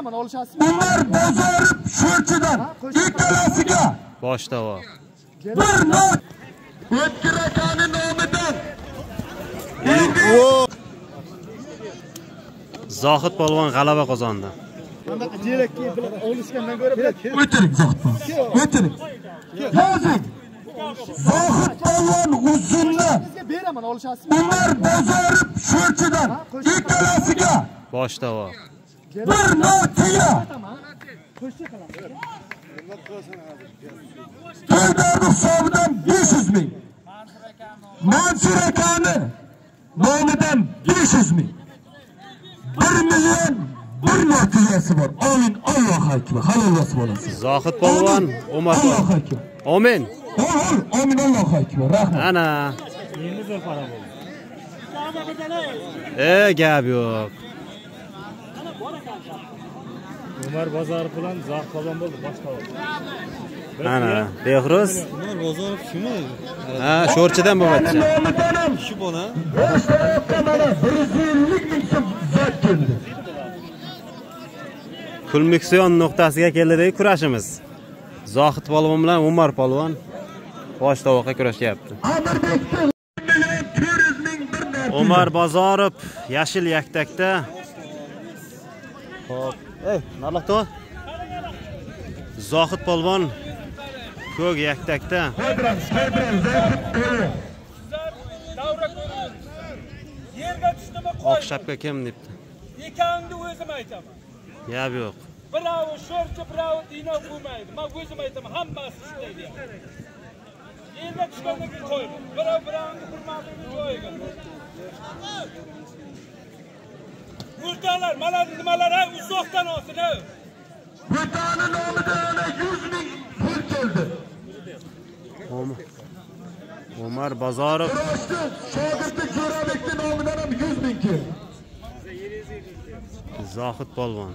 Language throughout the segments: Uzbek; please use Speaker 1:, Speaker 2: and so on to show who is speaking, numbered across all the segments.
Speaker 1: beraman oluşasizmi?
Speaker 2: Umar Bozorov Sho'rchidan ikkalasiga
Speaker 3: boshda va
Speaker 2: bir not O'tkir akaning nomidan
Speaker 3: Zohid polvon g'alaba qozondi.
Speaker 2: o'tiring Zohid. O'tiring. Yozing. Zohid polvon uzunni
Speaker 1: Beraman oluşasizmi?
Speaker 2: Umar Bozorov Sho'rchidan ikkalasiga
Speaker 3: Boshda va
Speaker 2: bir notiya To'ydardi hisobidan 500 ming. Mansur akani nomidan 500 ming. 1 million 1 notiyasi bor. Amin Alloh akbar. Halol nasib bo'lsin.
Speaker 3: Zohid polvon Umar
Speaker 2: Alloh akbar.
Speaker 3: Amin.
Speaker 2: Amin Alloh akbar. Rahmat.
Speaker 3: Ana.
Speaker 4: Endi zo'r para bo'ldi.
Speaker 3: Gap yo'q.
Speaker 4: Umar Bozorov bilan Zohid polvon bo'ldi, boshqa bo'ldi.
Speaker 3: Ana, Behruz.
Speaker 5: Umar Bozorov kimmi?
Speaker 3: Ha, Sho'rchidan bo'lyapti.
Speaker 5: Shu bola.
Speaker 2: Mana 150 ming so'm zot keldi.
Speaker 3: Kulmiksion nuqtasiga keldik kurashimiz. Zohid polvon bilan Umar polvon bosh tovoqqa kurashyapti. Umar Bozorov yashil yaktakda. Xo'p, narxto? Zohid polvon ko'k yaktakda. Oq shapka kim debdi?
Speaker 6: Ekaningni o'zim aytaman.
Speaker 3: Gap yo'q.
Speaker 6: Bravo Sho'rchi, bravo Dino bo'lmaydi. Men o'zim aytaman, hammasi ishlaydi. Yerga tushgandan keyin qo'yma. Birovni hurmatini joyiga. Murdalar, mana nimalar uzoqdan olsin.
Speaker 2: Murdaning nomidan 100 ming pul keldi.
Speaker 3: Umar Bozorov
Speaker 2: Shogirdi Jo'rabekning nomidan ham 100 ming keldi.
Speaker 3: Zohid polvon.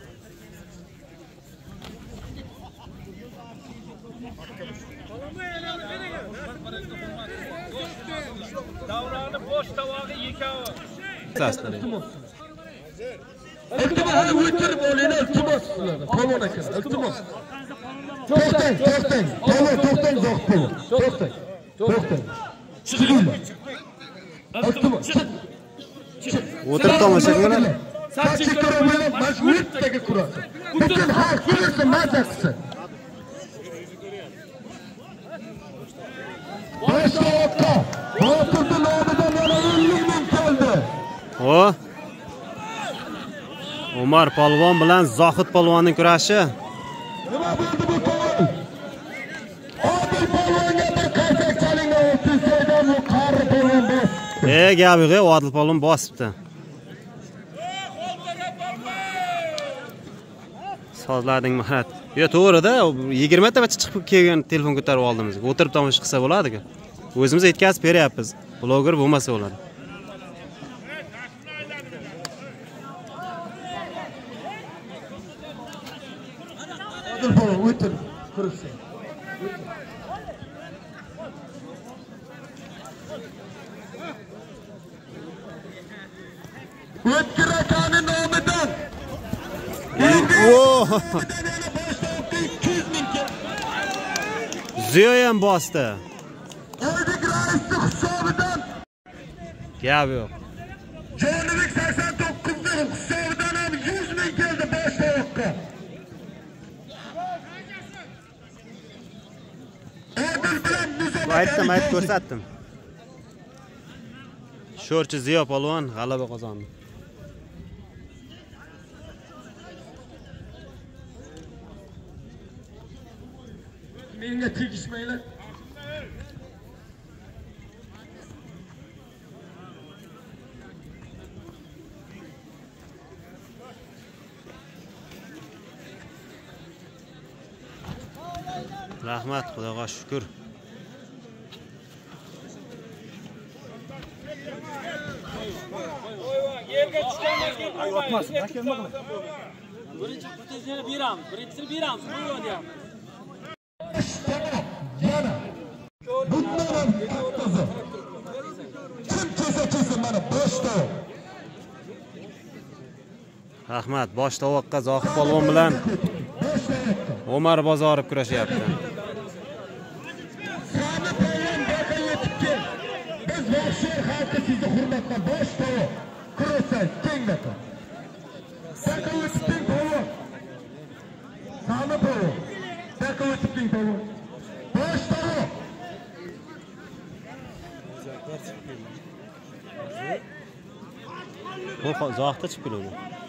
Speaker 6: Davrani bosh tovog'i yekavi.
Speaker 3: Tasdir.
Speaker 2: Iltimos, o'tirib olinglar, iltimos sizlardan. Polvon aka, iltimos. To'xtang. Polvon, to'xtang, Zohid polvon. To'xtang. Chiqinglar. Iltimos.
Speaker 3: O'tirib tomosha qilinglar.
Speaker 2: Sachi ko'rib, majburiyatdagi kurasi. Butun xalq ko'rsin, mazza qilsin. Boshqa Boturning nomidan yana 50 ming keldi.
Speaker 3: Umar polvon bilan Zohid polvonning kurashi.
Speaker 2: Nima bo'ldi bu to'y? Odil polvonga bir qasak chalingan o'tizdan u qari polvon bosdi.
Speaker 3: Gap yo'q, Odil polvon bosibdi. Sozlarding mahat. Yo, to'g'ri-da, 20 ta chiqib kelgan telefon ko'tarib oldimiz. O'tirib tomosha qilsa bo'ladi-ku. O'zimiz yetkazib beryapmiz. Bloger bo'lmasa bo'ladi.
Speaker 2: Odil polvon o'tir, kursi. O'tkir akaning nomidan
Speaker 3: Ziyo ham bosdi.
Speaker 2: Oydik raisning hisobidan
Speaker 3: Gap yo'q.
Speaker 2: Jonibek 89 ning hisobidan ham 100 ming keldi bosh tovoqqa. Odil bilan
Speaker 3: Aytdim, ko'rsatdim. Sho'rchi Ziyo polvon g'alaba qozondi.
Speaker 2: Menga tegishmaylar.
Speaker 3: Rahmat, Xudoga shukr.
Speaker 6: Yerga tushgandan keyin qo'ymaymiz.
Speaker 7: Birinchi protezini beramiz, birinchisini beramiz, bu deyapmiz.
Speaker 2: Yana. Bundan ham kattasi. Kim kelsa mana boshda.
Speaker 3: Rahmat. Bosh tovoqqa Zohid polvon bilan Omar Bozorov kurashyapti.
Speaker 2: Sami polvon boqa yetib kel. Biz Vahshiy xalqi sizni hurmatla bosh tovoq. Kurasaysiz keng baqa. Baqa yetib kel polvon. Sami polvon. Baqa yetib kel polvon. Bosh tovoq.
Speaker 3: Bu Zohidda chiqib keladi.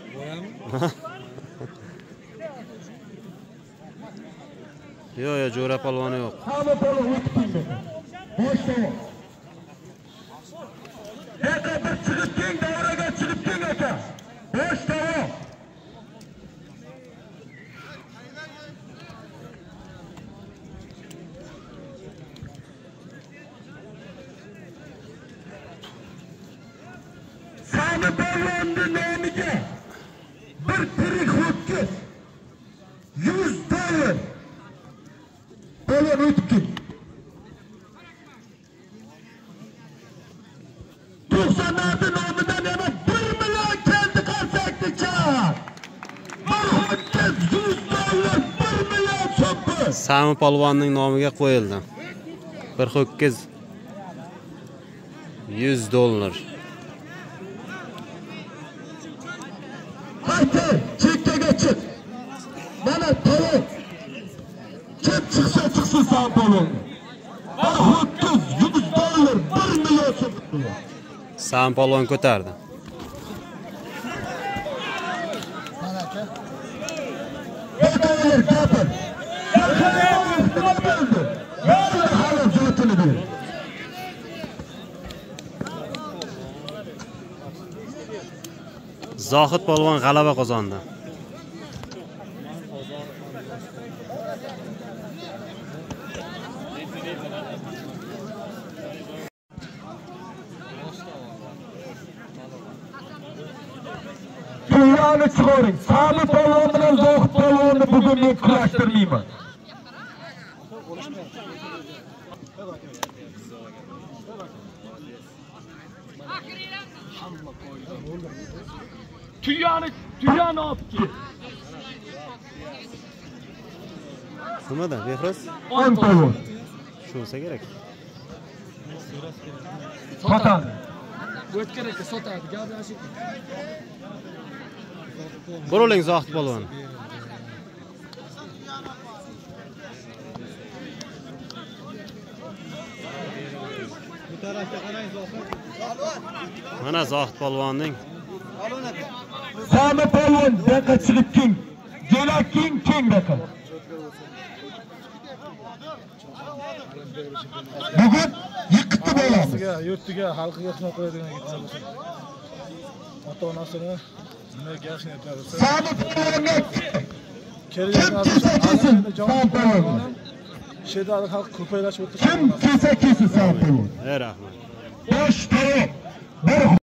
Speaker 3: Yo'q, Jo'ra polvoni yo'q.
Speaker 2: Sami polvon yetib kel baqa. Bosh tovoq. Aka bir chiqib keng davraga chiqib keng aka. Bosh tovoq. Sami polvonning nomiga bir tirik ho'kiz $100 polvon o'tib kel. 96 nomidan yana 1 million keldi qarsakdicha. Bir ho'kiz $100, 1 million so'ppi.
Speaker 3: Sami polvonning nomiga qo'yildi. Bir ho'kiz $100.
Speaker 2: Haydi chekkaga chiq. Mana tovuq. Kim chiqsa chiqsin Sami polvon. Bir ho'kiz $100, 1 million so'ppi.
Speaker 3: Sami polvon ko'tardi.
Speaker 2: Gapir, gapir. Nima bo'ldi? Nima halol zo'tini ber.
Speaker 3: Zohid polvon g'alaba qozondi.
Speaker 2: Tuyani chiqaring. Sami polvon bilan Zohid polvonni bugun men kurashtirmayman.
Speaker 6: Tuyani olib kel.
Speaker 3: Nimada, Behroz?
Speaker 2: 10 polvon.
Speaker 3: Shu bo'lsa kerak.
Speaker 2: Sotadi.
Speaker 6: O'tkir aka sotadi, gaplashing.
Speaker 3: Bo'ling Zohid polvon. Mana Zohid polvonning
Speaker 2: Sami polvon baqa chiqib keng. Jo'nab keng baqa. Bugun yiqitdi bo'lamiz.
Speaker 4: Yurtiga, xalqiga xizmat qiladigan yigitlar bo'lsin. Ota-onasini nima yaxshi niyatlar bo'lsa.
Speaker 2: Sami polvonga
Speaker 4: Kelgan
Speaker 2: Sami polvon.
Speaker 4: Shedali xalq ko'paylashib o'tdi.
Speaker 2: Kim kelsa kelsin Sami polvon.
Speaker 3: rahmat.
Speaker 2: Bosh tovoq. Bir